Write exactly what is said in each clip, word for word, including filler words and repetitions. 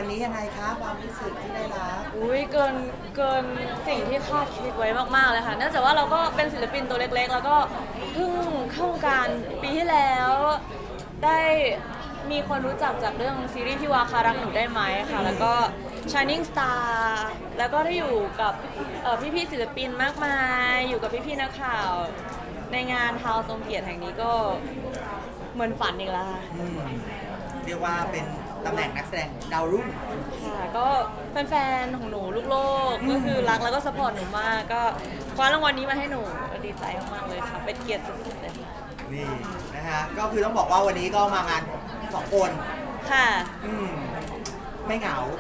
นี้ยังไงคะความรู้สึกที่ได้รับอุ้ยเกินเกินสิ่งที่คาดคิดไว้มากๆเลยค่ะเนื่องจากว่าเราก็เป็นศิลปินตัวเล็กๆแล้วก็เพิ่งเข้าวงการปีที่แล้วได้มีคนรู้จักจากเรื่องซีรีส์ที่วาคารักหนูได้ไหมค่ะแล้วก็ Shining Star แล้วก็ได้อยู่กับพี่ๆศิลปินมากมายอยู่กับพี่ๆนักข่าวในงาน House ทรงเกียรติแห่งนี้ก็เหมือนฝันอีกแล้วเรียกว่าเป็นตำแหน่งนักแสดงดาวรุ่งค่ะก็แฟนๆของหนูลูกโลกก็คือรักแล้วก็สปอร์ตหนูมากก็คว้ารางวัลนี้มาให้หนูดีใจมากๆเลยค่ะเป็นเกียรติสุดๆเลยนี่นะฮะก็คือต้องบอกว่าวันนี้ก็มางานสองคนค่ะอืมไม่เหงา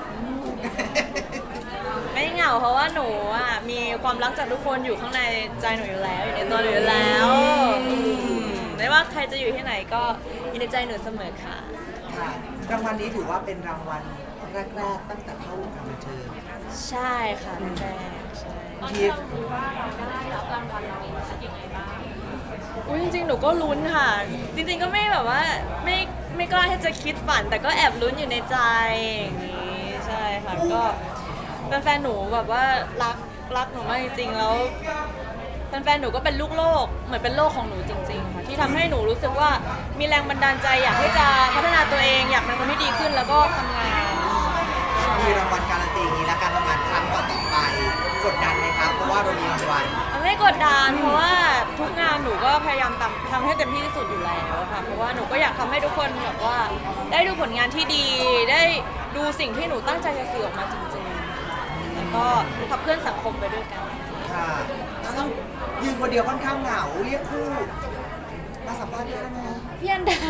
ไม่เหงาเพราะว่าหนูอ่ะมีความรักจากทุกคนอยู่ข้างในใจหนูอยู่แล้วอยู่ในตัวหนูอยู่แล้วไม่ว่าใครจะอยู่ที่ไหนก็อยู่ในใจหนูเสมอค่ะค่ะรางวัลนี้ถือว่าเป็นรางวัลแรกๆตั้งแต่เข้าวงการบันเทิงใช่ค่ะแรกใช่ตอนที่เรารู้ว่าเราได้รับรางวัลเรารู้สึกยังไงบ้างอุ้ยจริงๆหนูก็ลุ้นค่ะจริงๆก็ไม่แบบว่าไม่ไม่กล้าที่จะคิดฝันแต่ก็แอบลุ้นอยู่ในใจอย่างนี้ใช่ค่ะก็แฟนๆหนูแบบว่ารักรักหนูมากจริงๆแล้วแฟนๆหนูก็เป็นลูกโลกเหมือนเป็นโลกของหนูจริงๆค่ะที่ทำให้หนูรู้สึกว่ามีแรงบันดาลใจอยากที่จะพัฒนาตัวเองอยากเป็นคนที่ดีขึ้นแล้วก็ทำงานมีรางวัลการันตีนี้และการทำงานครั้งต่อไปกดดันไหมครับเพราะว่าเรามีรางวัลไม่กดดันเพราะว่าทุกงานหนูก็พยายามทำให้เต็มที่ที่สุดอยู่แล้วค่ะเพราะว่าหนูก็อยากทำให้ทุกคนแบบว่าได้ดูผลงานที่ดีได้ดูสิ่งที่หนูตั้งใจจะสื่อออกมาจริงๆแล้วก็ขับเคลื่อนสังคมไปด้วยกันค่ะซึ่งยืนคนเดียวค่อนข้างเหงาเรียกคู่มาสัมภาษณ์ได้ไหมพี่อันดา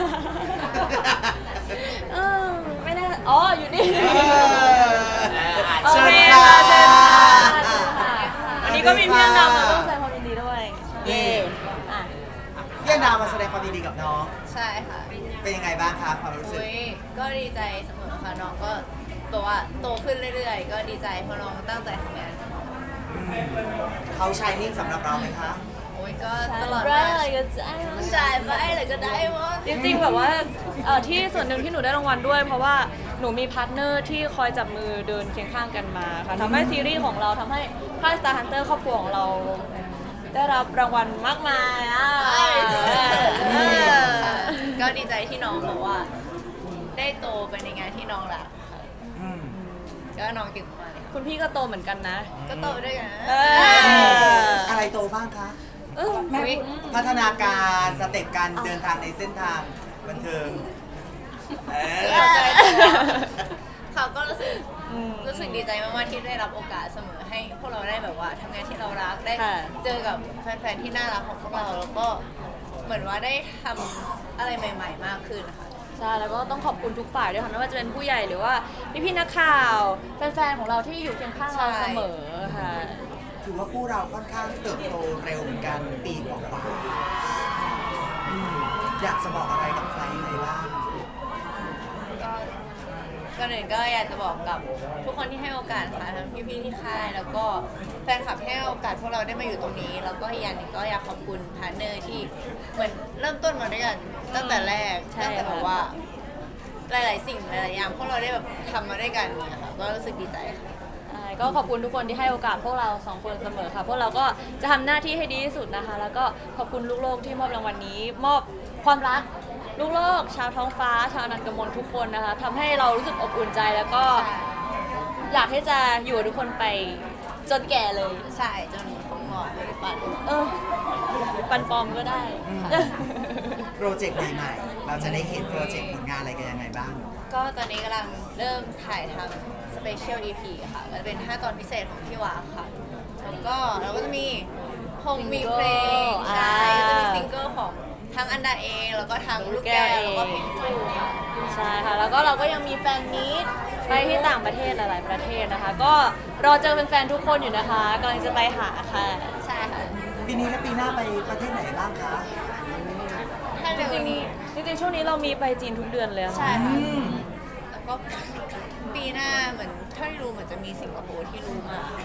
เออไม่น่าอ๋ออยู่นี่โอเคค่ะเชิญค่ะวันนี้ก็มีพี่อันดามาต้องแสดงความยินดีด้วยเย่พี่อันดามาแสดงความยินดีกับน้องใช่ค่ะเป็นยังไงบ้างคะความรู้สึกก็ดีใจเสมอค่ะน้องก็ตัวโตขึ้นเรื่อยๆก็ดีใจเพราะน้องตั้งใจทำงานเขาชายนิ่งสำหรับเราไหมคะโอ้ยก็ตลอดไปอะไรก็ได้ใช่ไปอะไรก็ได้วะจริงๆแบบว่าที่ส่วนหนึ่งที่หนูได้รางวัลด้วยเพราะว่าหนูมีพาร์ทเนอร์ที่คอยจับมือเดินเคียงข้างกันมาค่ะทำให้ซีรีส์ของเราทำให้ค่าย Star Hunter ครอบครัวของเราได้รับรางวัลมากมายอ่ะก็ดีใจที่น้องบอกว่าได้โตไปในงานที่น้องรักก็น้องเก่งมากคุณพี่ก็โตเหมือนกันนะก็โตด้วยกันอะไรโตบ้างคะพัฒนาการสเต็ปการเดินทางในเส้นทางบันเทิงเขาก็รู้สึกรู้สึกดีใจมากๆที่ได้รับโอกาสเสมอให้พวกเราได้แบบว่าทำงานที่เรารักได้เจอกับแฟนๆที่น่ารักของพวกเราแล้วก็เหมือนว่าได้ทำอะไรใหม่ๆมากขึ้นค่ะใช่แล้วก็ต้องขอบคุณทุกฝ่ายด้วยค่ะไม่ว่าจะเป็นผู้ใหญ่หรือว่าพี่ๆนักข่าวแฟนๆของเราที่อยู่เคียงข้างเราเสมอค่ะถือว่าคู่เราค่อนข้างเติบโตเร็วเหมือนกันปีกว่าๆอยากจะบอกอะไรกับใครยังไงบ้างก็ก่อนอื่นก็อยากจะบอกกับทุกคนที่ให้โอกาสค่ะทั้งพี่ๆที่ค่ายแล้วก็แฟนคลับที่ให้โอกาสพวกเราได้มาอยู่ตรงนี้แล้วก็อีกอย่างหนึ่งก็อยากขอบคุณพาร์ทเนอร์ที่เหมือนเริ่มต้นมาด้วยกันตั้งแต่แรกตั้งแต่แบบว่าหลายๆสิ่งหลายๆอย่างพวกเราได้แบบทำมาด้วยกันนะคะก็รู้สึกดีใจค่ะก็ขอบคุณทุกคนที่ให้โอกาสพวกเราสองคนเสมอค่ะพวกเราก็จะทำหน้าที่ให้ดีที่สุดนะคะแล้วก็ขอบคุณลูกโลกที่มอบรางวัลนี้มอบความรักลูกโลกชาวท้องฟ้าชาวนันกมลทุกคนนะคะทำให้เรารู้สึกอบอุ่นใจแล้วก็อยากให้จะอยู่ทุกคนไปจนแก่เลยใช่จนผมงอกไปปันเออปันปลอมก็ได้โปรเจกต์ใหม่ๆเราจะได้เห็นโปรเจกต์ผลงานอะไรกันยังไงบ้างก็ตอนนี้กำลังเริ่มถ่ายทำสเปเชียล อี พี ค่ะก็เป็นห้าตอนพิเศษของพี่วาค่ะแล้วก็เราก็จะมีคงมีเพลงใช่ก็จะมีซิงเกิลของทั้งอันดาเองแล้วก็ทั้งลูกแก้วแล้วก็เพลงคู่ค่ะใช่ค่ะแล้วก็เราก็ยังมีแฟนมีตไปที่ต่างประเทศหลายๆประเทศนะคะก็รอเจอแฟนๆทุกคนอยู่นะคะกำลังจะไปหาค่ะใช่ค่ะปีนี้และปีหน้าไปประเทศไหนบ้างคะถ้าเร็วนี้จริงๆช่วงนี้เรามีไปจีนทุกเดือนเลยใช่ค่ะแล้วก็ปีหน้าเหมือนถ้าที่รู้เหมือนจะมีสิงคโปร์ที่รู้มา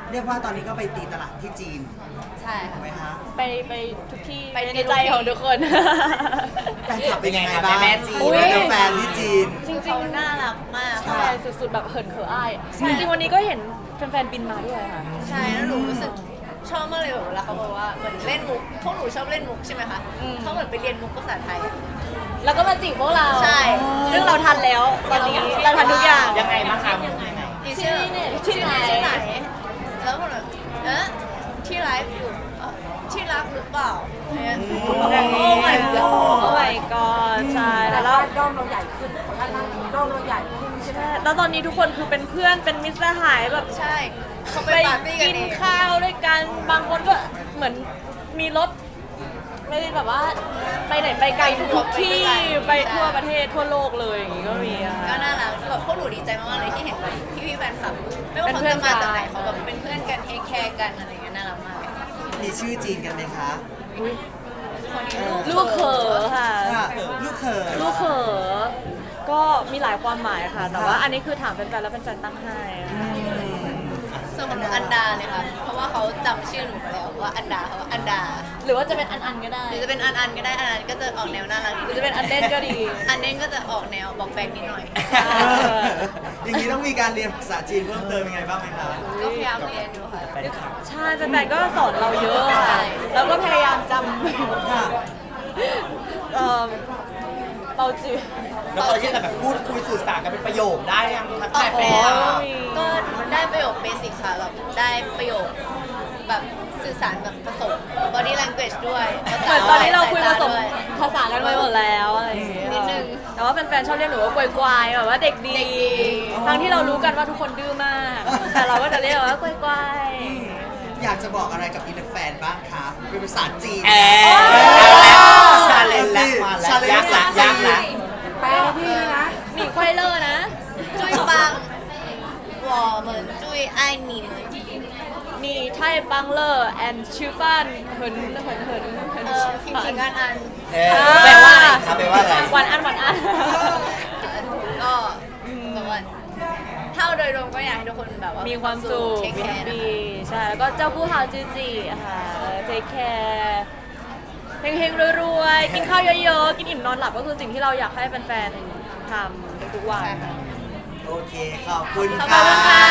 เรียกว่าตอนนี้ก็ไปตีตลาดที่จีนใช่ค่ะถูกไหมคะไปไปทุกที่ไปในใจของทุกคนแฟนคลับเป็นยังไงบ้างแม่จีนอุ๊ยเจอแฟนที่จีนจริงเขาน่ารักมากๆใช่สุดๆแบบเหินเขออ้ายจริงๆวันนี้ก็เห็นแฟนๆบินมาด้วยค่ะใช่แล้วหนูรู้สึกชอบมากเลยแบบเวลาเขาบอกว่าเหมือนเล่นมุกพวกหนูชอบเล่นมุกใช่ไหมคะอืมเขาเหมือนไปเรียนมุกภาษาไทยแล้วก็มาจีบพวกเราใช่ซึ่งเราทันแล้วตอนนี้เราทันทุกอย่างยังไงบ้างคะยังไงที่ชื่อเนี่ยที่ที่ไหนที่ไหน แล้วคนแบบเอ๊ะที่ไลฟ์อยู่เอ้าที่รักหรือเปล่าเนี่ยโอ้ my god โอ้ my god ใช่แล้วเราด้อมเราใหญ่ขึ้นด้านล่างด้อมเราใหญ่ขึ้นใช่ไหมแล้วตอนนี้ทุกคนคือเป็นเพื่อนเป็นมิตรสหายแบบใช่เขาไปไปปาร์ตี้กันกินเองข้าวด้วยกันบางคนก็เหมือนมีรถไม่ได้แบบว่าไปไหนไปไกลทุกที่ไปทั่วประเทศทั่วโลกเลยอย่างงี้ก็มีอะก็ค่ะน่ารักแบบพวกหนูดีใจมากๆเลยที่เห็นพี่พี่ๆแฟนคลับไม่ว่าเขาจะมาจากไหนเขาแบบเป็นเพื่อนกันเทคแคร์กันอะไรเงี้ยน่ารักมากเลยมีชื่อจีนกันไหมคะอุ๊ยคนนี้ลูกลูกเขอค่ะค่ะลูกเขยลูกเขอก็มีหลายความหมายค่ะ แต่ว่าอันนี้คือถามแฟนๆแล้วแฟนๆตั้งให้อะค่ะส่วนของหนูอันดาเลยค่ะ เพราะว่าเขาจำชื่อหนูไปแล้วว่าอันดาเขาว่าอันดาหรือว่าจะเป็นอันอันๆก็ได้หรือจะเป็นอันอันก็ได้อันอันก็จะออกแนวน่ารักหรือจะเป็นอันเด่นก็ดีอันเด่นก็จะออกแนวบอกแบกนิดหน่อยเอออย่างนี้ต้องมีการเรียนภาษาจีนเพิ่มเติมยังไงบ้างไหมคะก็พยายามเรียนอยู่ค่ะใช่แฟนๆก็สอนเราเยอะค่ะใช่แล้วก็พยายามจค่ะำเอ่อเปาจือแล้วพอที่จะแบบพูดคุยสื่อสารกันเป็นประโยคได้ยังทักออทายกแฟแนนวอะก็ได้ประโยคเบสิกค่ะแบบได้ประโยคแบบสื่อสารแบบผสม body language ด้วยภาษาเหมือนตอนนี้เราคุยผสมด้วยภาษากันไปหมดแล้วอะไรอย่างเงี้ยนิดนึงแต่ว่าแฟนๆชอบเรียกหนูว่ากวยกวายแบบว่าเด็กดีเด็กดีทั้งที่เรารู้กันว่าทุกคนดื้อมาก แต่เราก็จะเรียกว่ากวยกวายอยากจะบอกอะไรกับอินเตอร์แฟนบ้างคะเป็นภาษาจีนเอนะอชาเลนจ์แล้วมาแล้วยากละยากละแปลให้พี่นะหมีควายเลอร์นะจุ้ยปัง我们จุ้ย爱你们มีไทยบังเลอร์แอนชิฟานเหินเหินเหินเหินเออพิงพิงกันอันเออแปลว่าอะไรครับแปลว่าอะไรวันอันวันอันก็แบบว่าเท่าโดยรวมก็อยากให้ทุกคนแบบว่ามีมีความสุขเทคมีแคแฮปร์นะปี้ใช่ แล้วก็เจ้าผู้หาจือจีค่ะเทคแคร์เฮงๆรวยๆ กินข้าวเยอะๆ กินอิ่มนอนหลับก็คือสิ่งที่เราอยากให้แฟนๆทำทุกๆวันใช่ค่ะโอเค ขอบคุณขอบค่ะคุณค่ะ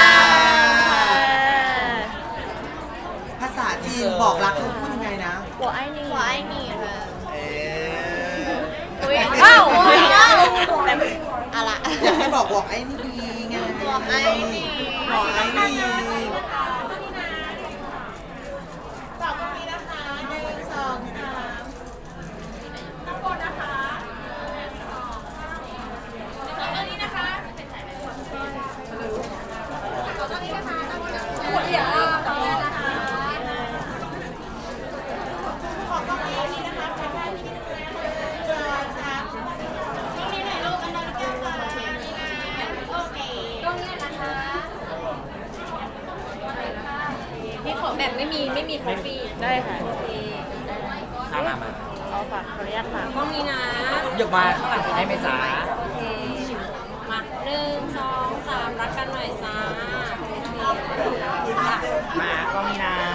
ภาษาจีนบอกรักเขาพูดยังไงนะหัวไอ้นี่หัวไอ้นี่ค่ะเอออุ๊ยอ้าวอุ๊ยอ้าวอะไรอยากให้บอกบอกไอ้นี่ไงบอกไอ้นี่บอกไอ้นี่นี่ของแบบไม่มีไม่มีทอฟฟี่ได้ค่ะมามามาเอาฝากขออนุญาตฝากกล้องนี้นะหยกมาข้างหลังได้ไหมจ๊ะโอเค มาหนึ่งสองสามรักกันหน่อยจ้ามาก็มีนะ